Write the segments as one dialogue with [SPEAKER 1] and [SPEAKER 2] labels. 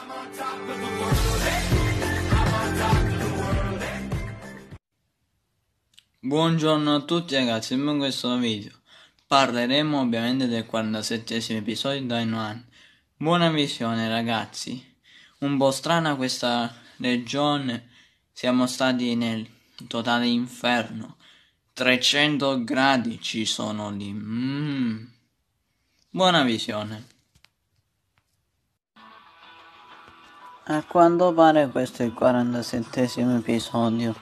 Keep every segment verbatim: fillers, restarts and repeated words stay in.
[SPEAKER 1] Buongiorno a tutti ragazzi, in questo video parleremo ovviamente del quarantasettesimo episodio di Dino One. Buona visione ragazzi, un po' strana questa regione, siamo stati nel totale inferno, trecento gradi ci sono lì, mm. Buona visione. A quanto pare questo è il quarantasettesimo episodio.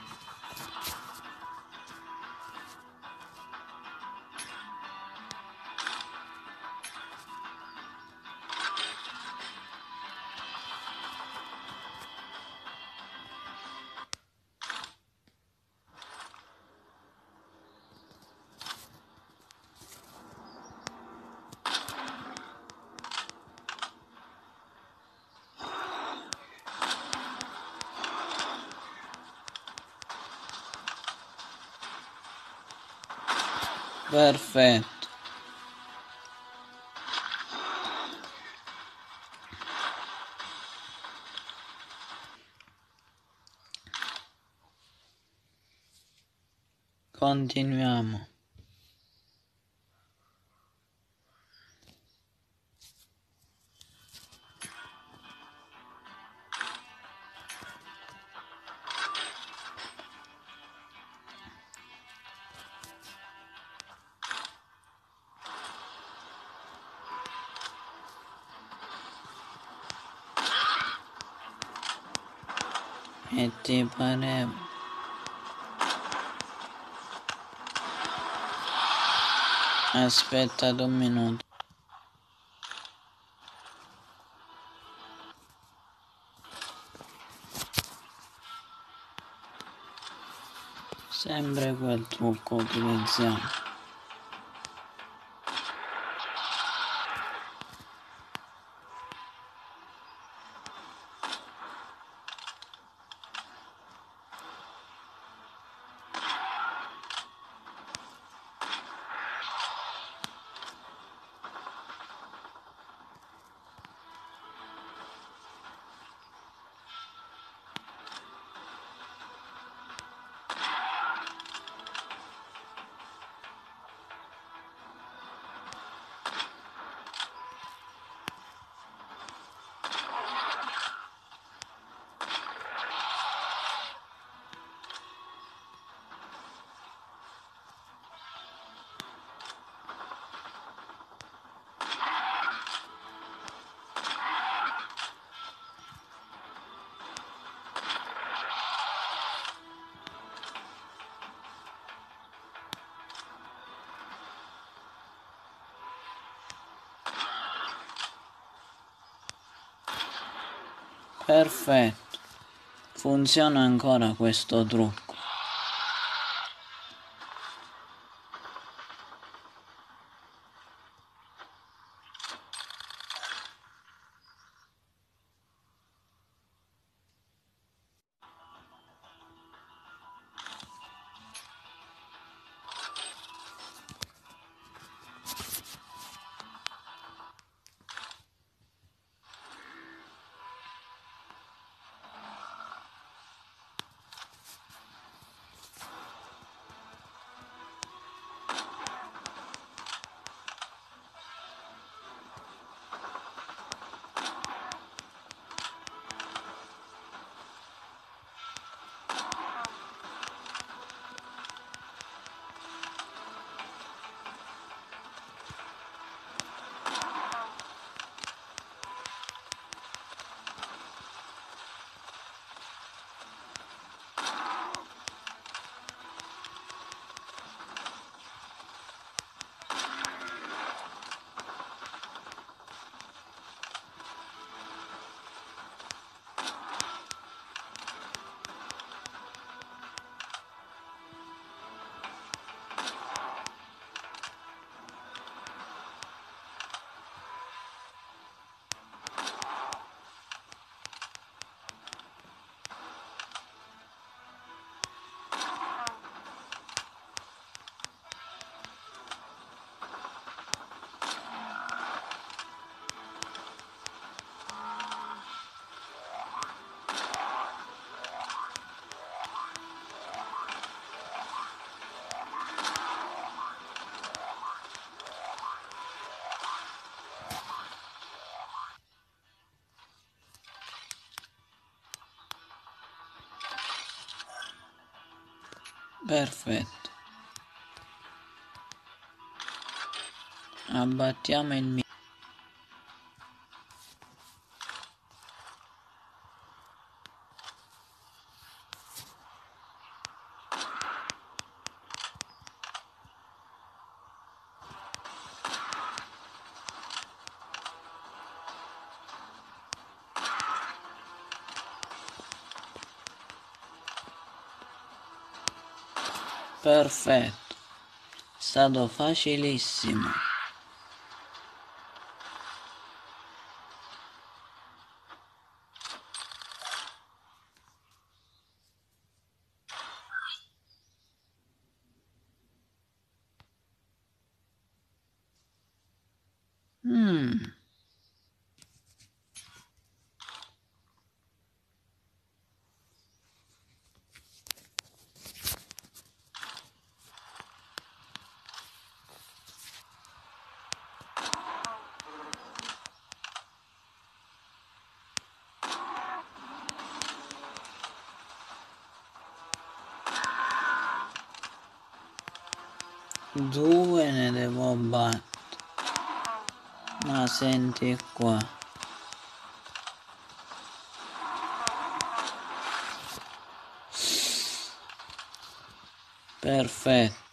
[SPEAKER 1] Perfetto. Continuiamo. E ti pare... Aspettate un minuto. Sempre quel trucco utilizziamo. Perfetto, funziona ancora questo trucco. Perfetto. Abbattiamo il mio. Perfetto. È stato facilissimo. Mm. Due ne devo battere. Ma senti qua. Perfetto.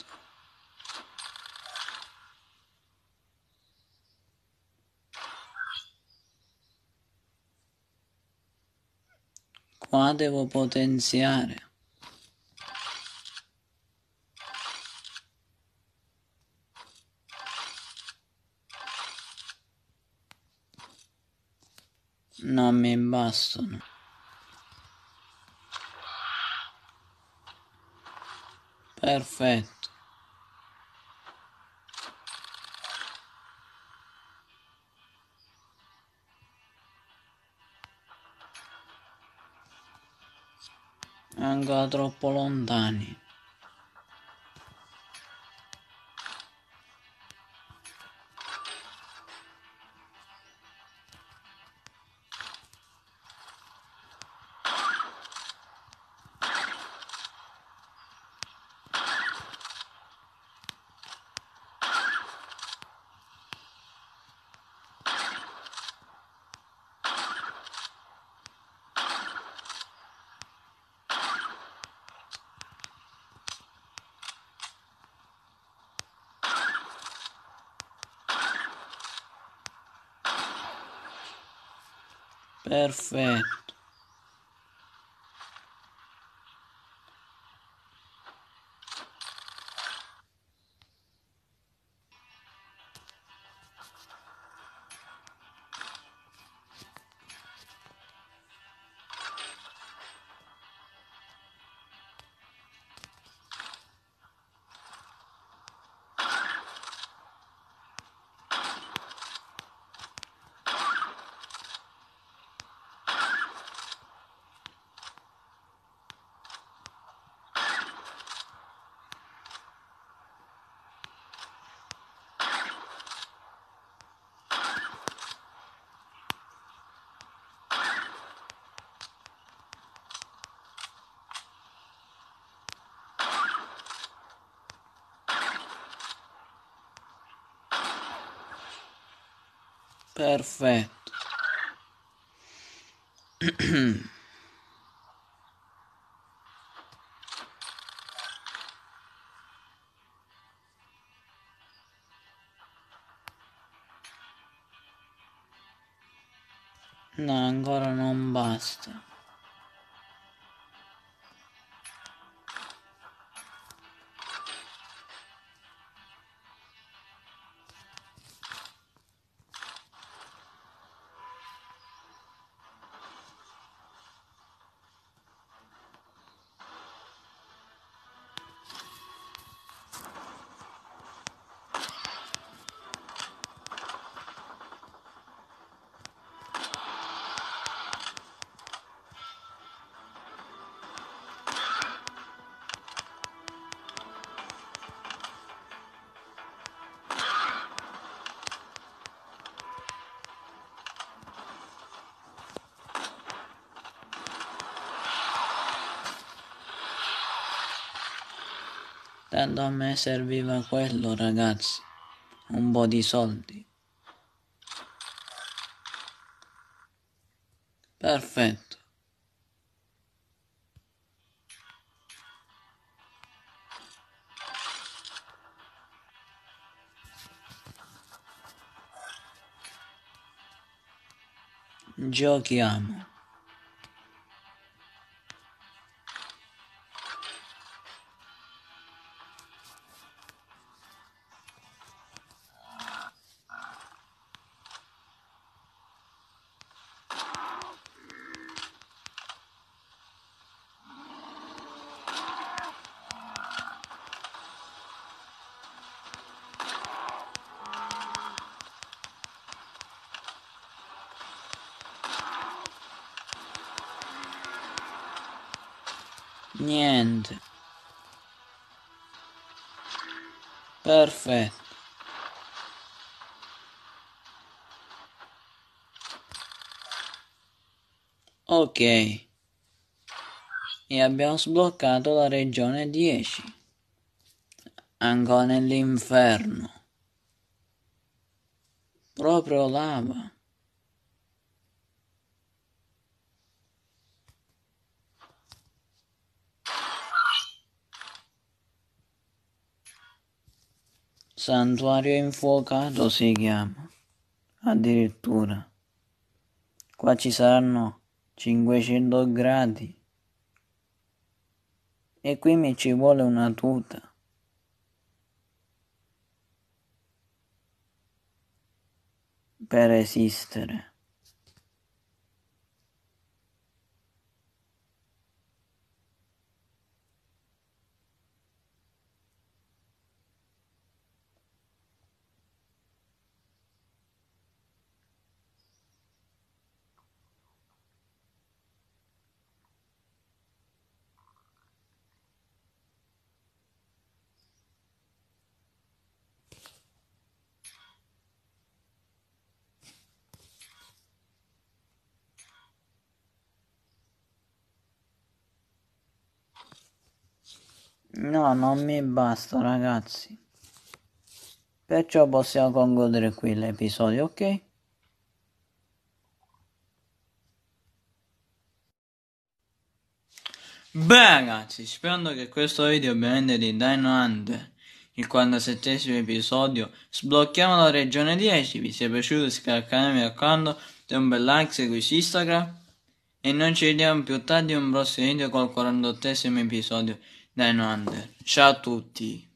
[SPEAKER 1] Qua devo potenziare. Non mi bastano. Perfetto. Ancora troppo lontani. Perfetto. Perfetto. No, ancora non basta. Tanto a me serviva quello, ragazzi. Un po' di soldi. Perfetto. Giochiamo. Niente. Perfetto. Ok. E abbiamo sbloccato la regione dieci. Ancora nell'inferno. Proprio lava. Santuario infuocato si chiama. Addirittura. Qua ci saranno cinquecento gradi. E qui mi ci vuole una tuta. Per esistere. No, non mi basta, ragazzi. Perciò possiamo concludere qui l'episodio, ok? Beh, ragazzi, sperando che questo video ovviamente di Dino Hunter, il quarantasettesimo episodio, sblocchiamo la regione dieci, vi sia piaciuto, iscrivetevi al canale, mi raccomando, date un bel like, segui su Instagram e noi ci vediamo più tardi in un prossimo video col quarantottesimo episodio di Dino Hunter. Ciao a tutti!